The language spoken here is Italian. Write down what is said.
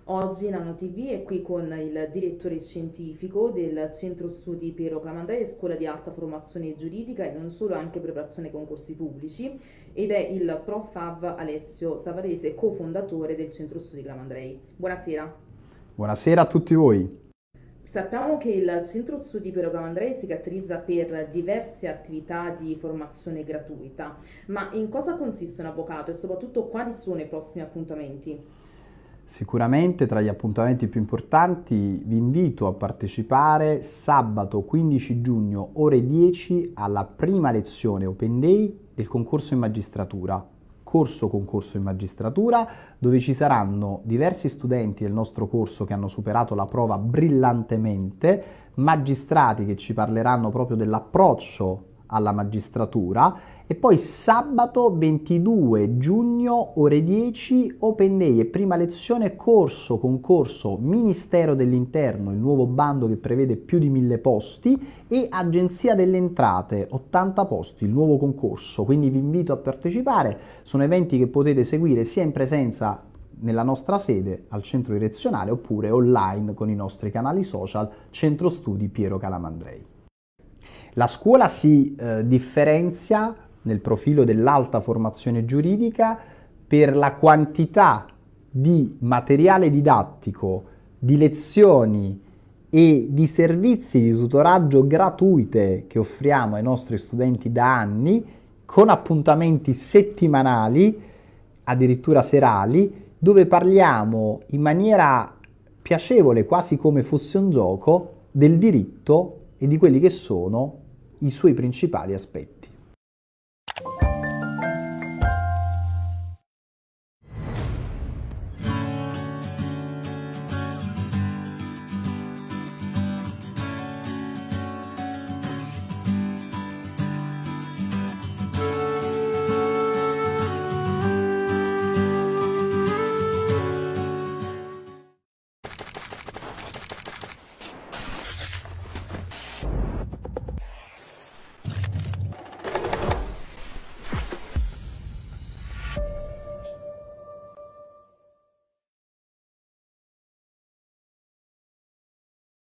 Oggi Nano TV è qui con il direttore scientifico del Centro Studi Piero Calamandrei, Scuola di Alta Formazione Giuridica e non solo, anche preparazione concorsi pubblici, ed è il Prof. Av. Alessio Savarese, cofondatore del Centro Studi Calamandrei. Buonasera. Buonasera a tutti voi. Sappiamo che il Centro Studi Piero Calamandrei si caratterizza per diverse attività di formazione gratuita, ma in cosa consiste un avvocato e soprattutto quali sono i prossimi appuntamenti? Sicuramente tra gli appuntamenti più importanti vi invito a partecipare sabato 15 giugno ore 10 alla prima lezione Open Day del concorso in magistratura. Corso concorso in magistratura dove ci saranno diversi studenti del nostro corso che hanno superato la prova brillantemente, magistrati che ci parleranno proprio dell'approccio alla magistratura e poi sabato 22 giugno ore 10 Open Day e prima lezione corso concorso Ministero dell'Interno, il nuovo bando che prevede più di 1000 posti, e Agenzia delle Entrate 80 posti, il nuovo concorso, quindi vi invito a partecipare. Sono eventi che potete seguire sia in presenza nella nostra sede al centro direzionale oppure online con i nostri canali social Centro Studi Piero Calamandrei. La scuola si differenzia nel profilo dell'alta formazione giuridica per la quantità di materiale didattico, di lezioni e di servizi di tutoraggio gratuite che offriamo ai nostri studenti da anni, con appuntamenti settimanali, addirittura serali, dove parliamo in maniera piacevole, quasi come fosse un gioco, del diritto e di quelli che sono i suoi principali aspetti.